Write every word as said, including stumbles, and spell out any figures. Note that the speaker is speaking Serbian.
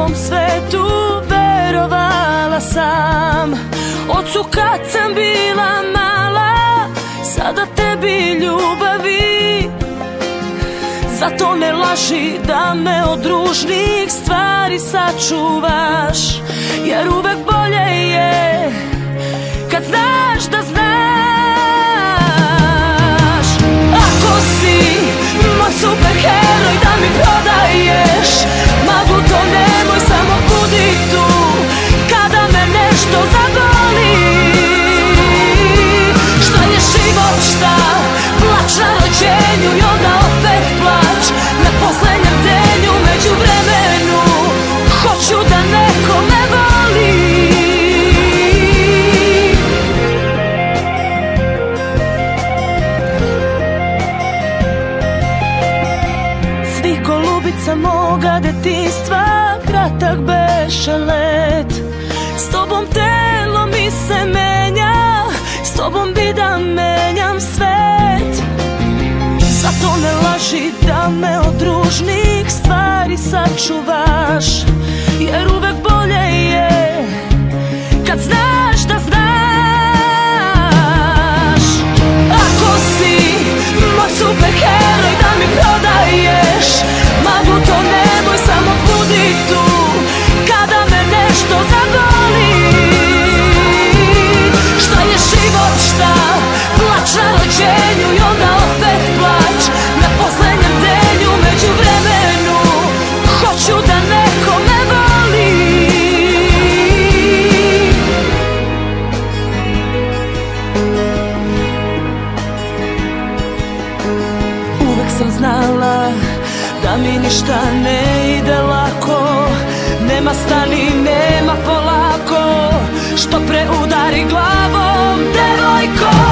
ovom svetu verovala sam. Ocu kad sam bila mala, sada tebi ljubavi. Zato ne laži da me od ružnih stvari sačuvaš, jer uvek bolje je kad znaš da znaš. Ako si moj superheroj da mi prodaješ maglu, to nemoj, samo budi tu kada me nešto zaboli. Šta je život, šta plač na rođenju i onda opet plač na poslednjem denju. Među vremenu hoću da neko me voli. Svih golubica moga detinjstva kratak beše let. S tobom telo mi se menja, s tobom bi da menjam svet. Zato ne laži da me od ružnih stvari sačuvaš, jer uvek bolje je kad znaš da znaš. Ako si moj superheroj da mi prodaješ maglu, to nemoj, samo budi tu kada me nešto zaboli. Šta je život, šta plač na rođenju i onda opet plač na poslednjem denju. Među vremenu hoću da neko me voli. Uvek sam znala da mi ništa ne ide lako, nema stani, nema polako, što pre udari glavom, devojko.